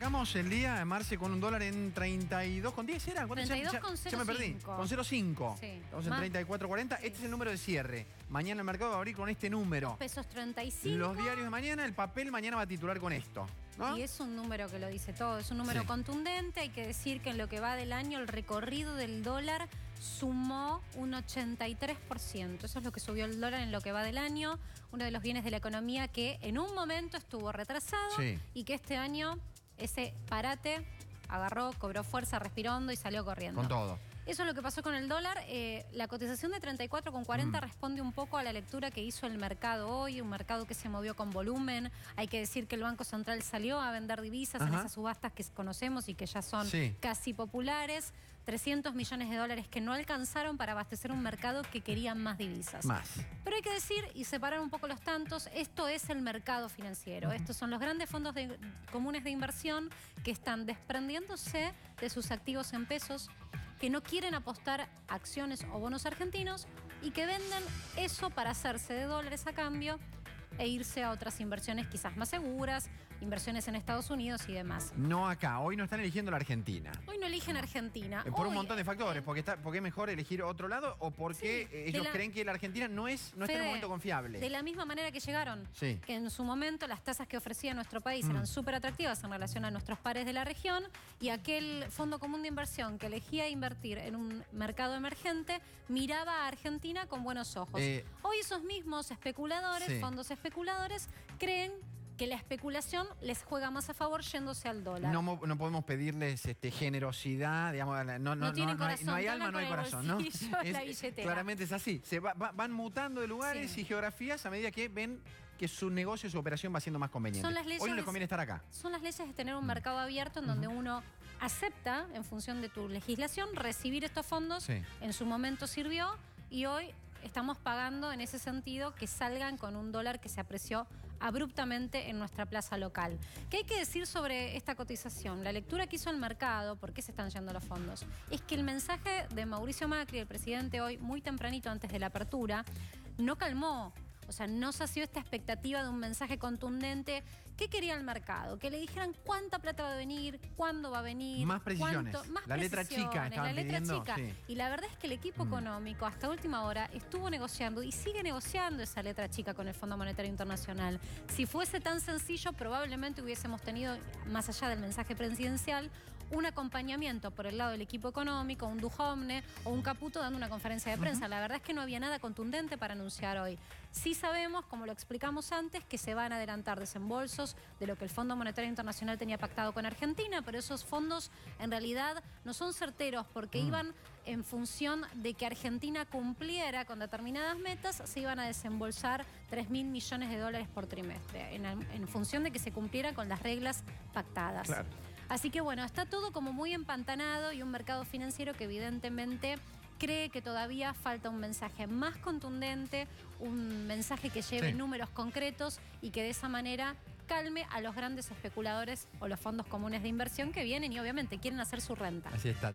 Arrancamos el día, Marce, con un dólar en 32,10, ¿era? 32,05. Ya me perdí. Con 0,5. Sí. Estamos en 34,40. Sí. Este es el número de cierre. Mañana el mercado va a abrir con este número. Pesos 35. Los diarios de mañana, el papel mañana va a titular con esto, ¿no? Y es un número que lo dice todo, es un número contundente. Hay que decir que en lo que va del año el recorrido del dólar sumó un 83%. Eso es lo que subió el dólar en lo que va del año. Uno de los bienes de la economía que en un momento estuvo retrasado y que este año ese parate agarró, cobró fuerza, respiró hondo y salió corriendo. Con todo. Eso es lo que pasó con el dólar. La cotización de 34,40 responde un poco a la lectura que hizo el mercado hoy, un mercado que se movió con volumen. Hay que decir que el Banco Central salió a vender divisas en esas subastas que conocemos y que ya son casi populares. 300 millones de dólares que no alcanzaron para abastecer un mercado que quería más divisas. Pero hay que decir y separar un poco los tantos, esto es el mercado financiero. Estos son los grandes fondos comunes de inversión que están desprendiéndose de sus activos en pesos, que no quieren apostar acciones o bonos argentinos y que venden eso para hacerse de dólares a cambio e irse a otras inversiones quizás más seguras, inversiones en Estados Unidos y demás. No acá, hoy no están eligiendo la Argentina. Hoy no eligen Argentina. Por un montón de factores, porque es mejor elegir otro lado o porque ellos creen que la Argentina no está en un momento confiable. De la misma manera que llegaron, que en su momento las tasas que ofrecía nuestro país eran súper atractivas en relación a nuestros pares de la región y aquel fondo común de inversión que elegía invertir en un mercado emergente miraba a Argentina con buenos ojos. Hoy esos mismos especuladores, fondos especuladores, creen que la especulación les juega más a favor yéndose al dólar. No podemos pedirles generosidad, digamos, no hay alma, no hay corazón, ¿no? Claramente es así. Van mutando de lugares y geografías a medida que ven que su negocio, su operación va siendo más conveniente. Hoy no les conviene estar acá. Son las leyes de tener un mercado abierto en donde uno acepta, en función de tu legislación, recibir estos fondos. En su momento sirvió y hoy estamos pagando en ese sentido que salgan con un dólar que se apreció abruptamente en nuestra plaza local. ¿Qué hay que decir sobre esta cotización? La lectura que hizo el mercado, ¿por qué se están yendo los fondos? Es que el mensaje de Mauricio Macri, el presidente, hoy muy tempranito antes de la apertura, no calmó. O sea, no sació esta expectativa de un mensaje contundente. ¿Qué quería el mercado? Que le dijeran cuánta plata va a venir, cuándo va a venir. Más precisiones. La letra chica estaban pidiendo. Y la verdad es que el equipo económico hasta última hora estuvo negociando y sigue negociando esa letra chica con el Fondo Monetario Internacional. Si fuese tan sencillo, probablemente hubiésemos tenido, más allá del mensaje presidencial, un acompañamiento por el lado del equipo económico, un Duhovne o un Caputo dando una conferencia de prensa. La verdad es que no había nada contundente para anunciar hoy. Sí sabemos, como lo explicamos antes, que se van a adelantar desembolsos de lo que el Fondo Monetario Internacional tenía pactado con Argentina, pero esos fondos en realidad no son certeros porque iban en función de que Argentina cumpliera con determinadas metas, se iban a desembolsar 3.000 millones de dólares por trimestre, en función de que se cumpliera con las reglas pactadas. Así que bueno, está todo como muy empantanado y un mercado financiero que evidentemente cree que todavía falta un mensaje más contundente, un mensaje que lleve números concretos y que de esa manera calme a los grandes especuladores o los fondos comunes de inversión que vienen y obviamente quieren hacer su renta. Así está.